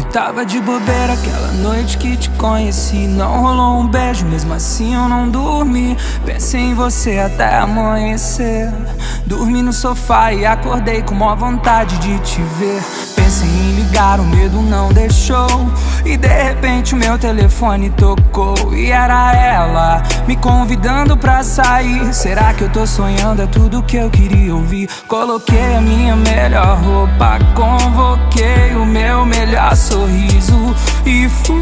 Tava de bobeira aquela noite que te conheci. Não rolou um beijo, mesmo assim eu não dormi. Pensei em você até amanhecer. Dormi no sofá e acordei com maior vontade de te ver. Pensei em ligar, o medo não deixou. E de repente o meu telefone tocou. E era ela, me convidando pra sair. Será que eu tô sonhando? É tudo que eu queria ouvir. Coloquei a minha melhor roupa, convoquei o meu melhor sorriso e fui.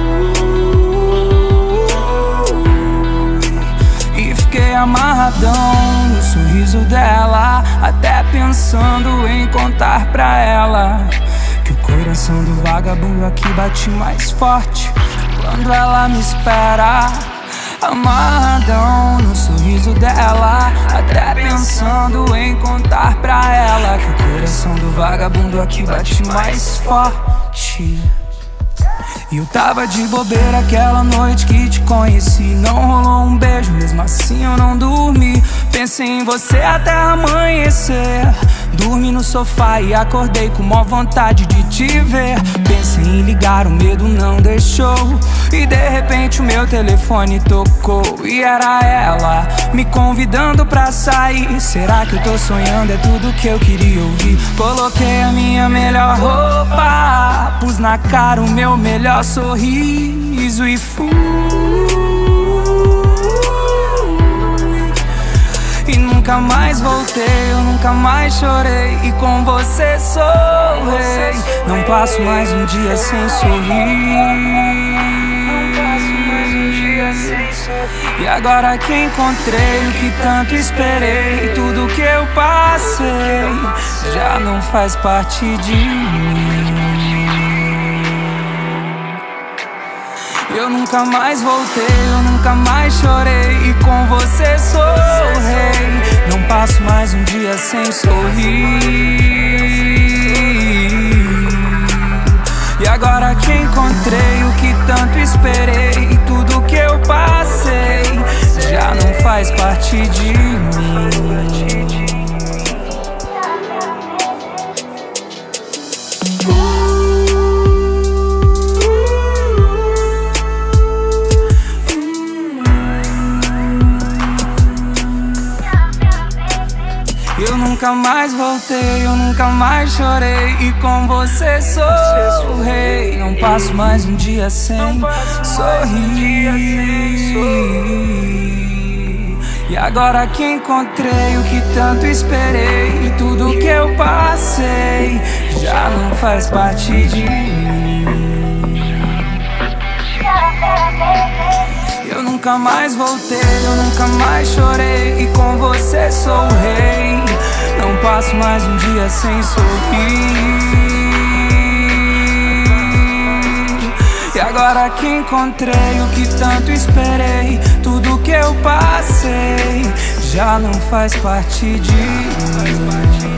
E fiquei amarradão no sorriso dela, até pensando em contar pra ela que o coração do vagabundo aqui bate mais forte quando ela me espera. Amarradão no sorriso dela, até pensando em contar pra ela que o coração do vagabundo aqui bate mais forte. E eu tava de bobeira aquela noite que te conheci. Não rolou um beijo, mesmo assim eu não dormi. Pensei em você até amanhecer. Dormi no sofá e acordei com maior vontade de te ver. Pensei em ligar, o medo não deixou. E de repente o meu telefone tocou. E era ela, me convidando pra sair. Será que eu tô sonhando? É tudo que eu queria ouvir. Coloquei a minha melhor roupa, pus na cara o meu melhor sorriso e fui. E nunca mais voltei, eu nunca mais chorei. E com você sou rei. Não passo mais um dia sem sorrir. E agora que encontrei o que tanto esperei, tudo que eu passei já não faz parte de mim. Eu nunca mais voltei, eu nunca mais chorei. E com você sou rei. Não passo mais um dia sem sorrir. E agora que encontrei o que tanto esperei, tudo que eu passei já não faz parte de mim. Eu nunca mais voltei, eu nunca mais chorei. E com você sou rei. Não passo mais um dia sem sorrir. E agora que encontrei o que tanto esperei, e tudo que eu passei já não faz parte de mim. Eu nunca mais voltei, eu nunca mais chorei. E com você sou rei. Não passo mais um dia sem sorrir. E agora que encontrei o que tanto esperei, tudo que eu passei já não faz parte de mim.